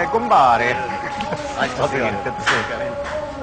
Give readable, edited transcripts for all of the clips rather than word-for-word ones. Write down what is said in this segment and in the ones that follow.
compare. Nice to see you. Good to see you.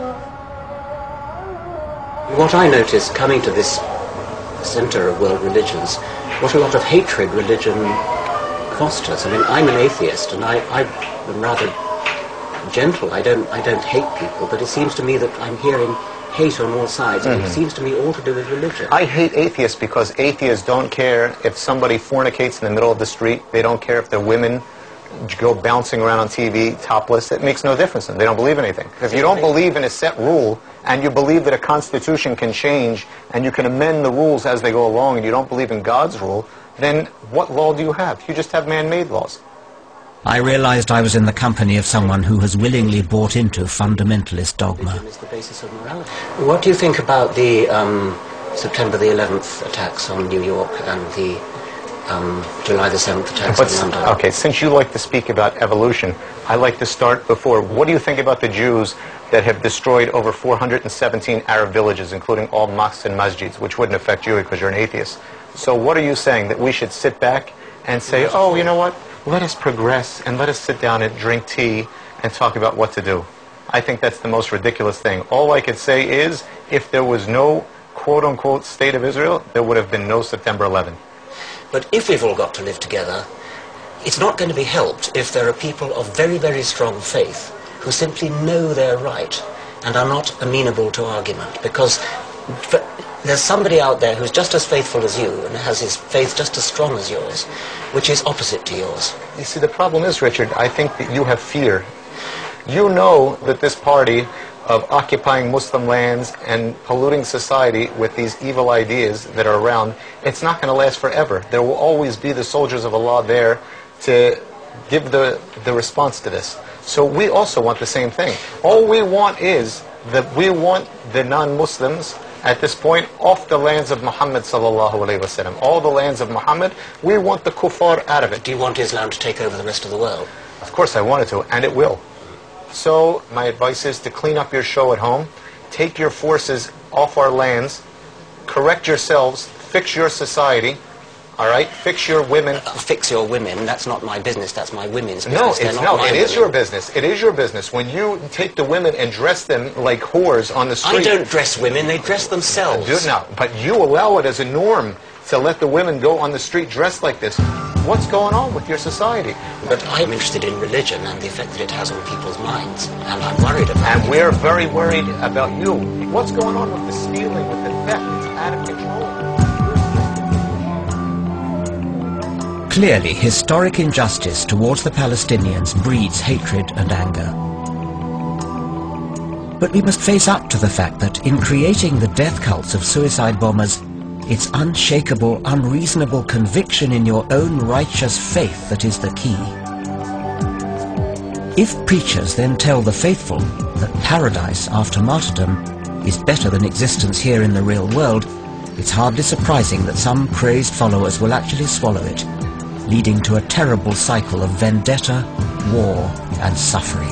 What I noticed coming to this centre of world religions, what a lot of hatred religion fosters. I mean, I'm an atheist, and I'm rather gentle. I don't hate people, but it seems to me that I'm hearing hate on all sides, and it seems to me all to do with religion. I hate atheists because atheists don't care if somebody fornicates in the middle of the street. They don't care if their women go bouncing around on TV topless. It makes no difference to them. They don't believe anything. If you don't believe in a set rule, and you believe that a constitution can change, and you can amend the rules as they go along, and you don't believe in God's rule, then what law do you have? You just have man-made laws. I realized I was in the company of someone who has willingly bought into fundamentalist dogma. Is the basis of morality. What do you think about the September the 11th attacks on New York and the July the 7th attacks in London? Okay, since you like to speak about evolution, I like to start before. What do you think about the Jews that have destroyed over 417 Arab villages, including all mosques and masjids, which wouldn't affect you because you're an atheist? So what are you saying, that we should sit back and say, oh, you know what? Let us progress and let us sit down and drink tea and talk about what to do. I think that's the most ridiculous thing. All I could say is, if there was no quote-unquote state of Israel, there would have been no September 11th. But if we've all got to live together, it's not going to be helped if there are people of very, very strong faith who simply know they're right and are not amenable to argument. Because there's somebody out there who's just as faithful as you and has his faith just as strong as yours, which is opposite to yours. You see, the problem is, Richard, I think that you have fear. You know that this party of occupying Muslim lands and polluting society with these evil ideas that are around, it's not going to last forever. There will always be the soldiers of Allah there to give the response to this. So we also want the same thing. All we want is that we want the non-Muslims at this point off the lands of Muhammad sallallahu alaihi wasallam. All the lands of Muhammad, we want the kuffar out of it. Do you want Islam to take over the rest of the world? Of course I want it to, and it will. So my advice is to clean up your show at home, take your forces off our lands, correct yourselves, fix your society, all right? Fix your women. Fix your women, that's not my business, that's my women's No, business. it is your business. It is your business. When you take the women and dress them like whores on the street. I don't dress women, they dress themselves. No, but you allow it as a norm to let the women go on the street dressed like this. What's going on with your society? But I'm interested in religion and the effect that it has on people's minds, and I'm worried about it. And we're very worried about you. What's going on with the stealing, with the theft? It's out of control. Clearly, historic injustice towards the Palestinians breeds hatred and anger. But we must face up to the fact that in creating the death cults of suicide bombers, it's unshakable, unreasonable conviction in your own righteous faith that is the key. If preachers then tell the faithful that paradise after martyrdom is better than existence here in the real world, it's hardly surprising that some crazed followers will actually swallow it, leading to a terrible cycle of vendetta, war, and suffering.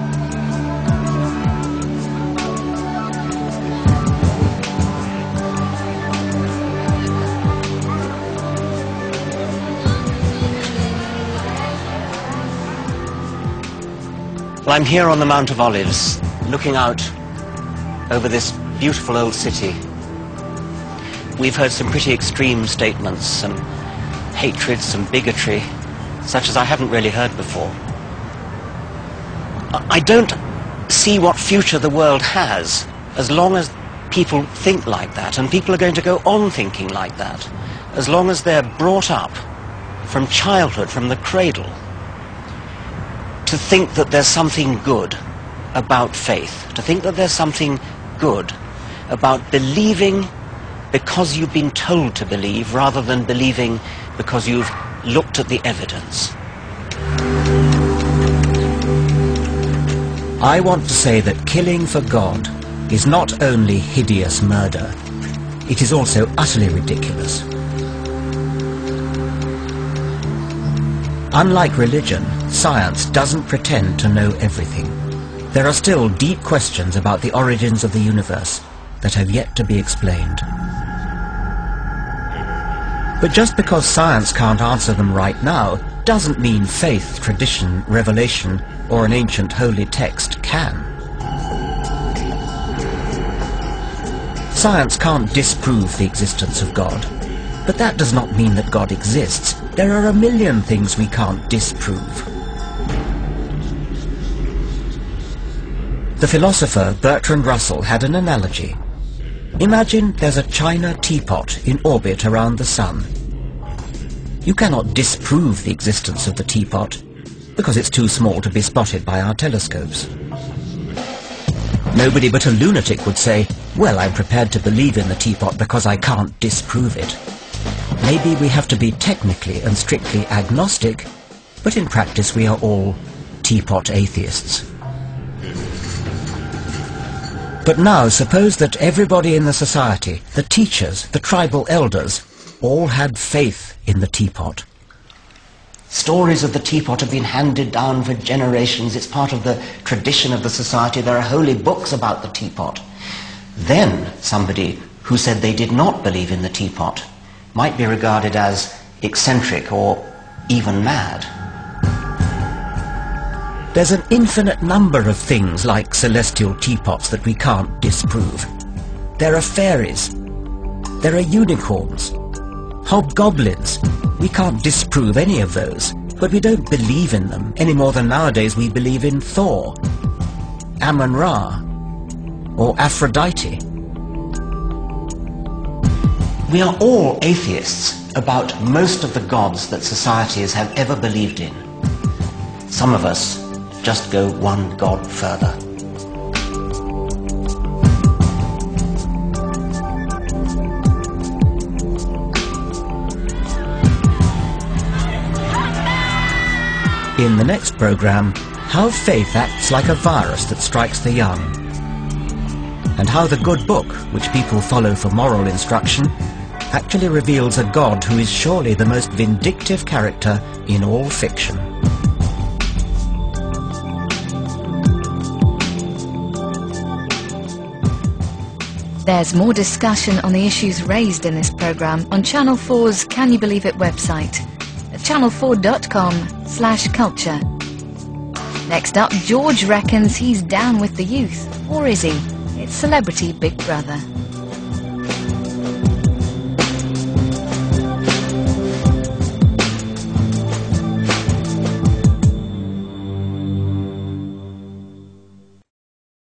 Well, I'm here on the Mount of Olives, looking out over this beautiful old city. We've heard some pretty extreme statements, some hatred, some bigotry, such as I haven't really heard before. I don't see what future the world has as long as people think like that, and people are going to go on thinking like that, as long as they're brought up from childhood, from the cradle, to think that there's something good about faith, to think that there's something good about believing because you've been told to believe rather than believing because you've looked at the evidence. I want to say that killing for God is not only hideous murder, it is also utterly ridiculous. Unlike religion, science doesn't pretend to know everything. There are still deep questions about the origins of the universe that have yet to be explained. But just because science can't answer them right now it doesn't mean faith, tradition, revelation, or an ancient holy text can. Science can't disprove the existence of God, but that does not mean that God exists. There are a million things we can't disprove. The philosopher Bertrand Russell had an analogy. Imagine there's a china teapot in orbit around the sun. You cannot disprove the existence of the teapot because it's too small to be spotted by our telescopes. Nobody but a lunatic would say, well, I'm prepared to believe in the teapot because I can't disprove it. Maybe we have to be technically and strictly agnostic, but in practice we are all teapot atheists. But now suppose that everybody in the society, the teachers, the tribal elders, all had faith in the teapot. Stories of the teapot have been handed down for generations. It's part of the tradition of the society. There are holy books about the teapot. Then somebody who said they did not believe in the teapot might be regarded as eccentric or even mad. There's an infinite number of things like celestial teapots that we can't disprove. There are fairies. There are unicorns. Hobgoblins. We can't disprove any of those, but we don't believe in them any more than nowadays we believe in Thor, Amun-Ra, or Aphrodite. We are all atheists about most of the gods that societies have ever believed in. Some of us just go one god further. In the next program, how faith acts like a virus that strikes the young, and how the good book, which people follow for moral instruction, actually reveals a God who is surely the most vindictive character in all fiction. There's more discussion on the issues raised in this programme on Channel 4's Can You Believe It website at channel4.com/culture. Next up, George reckons he's down with the youth. Or is he? It's Celebrity Big Brother.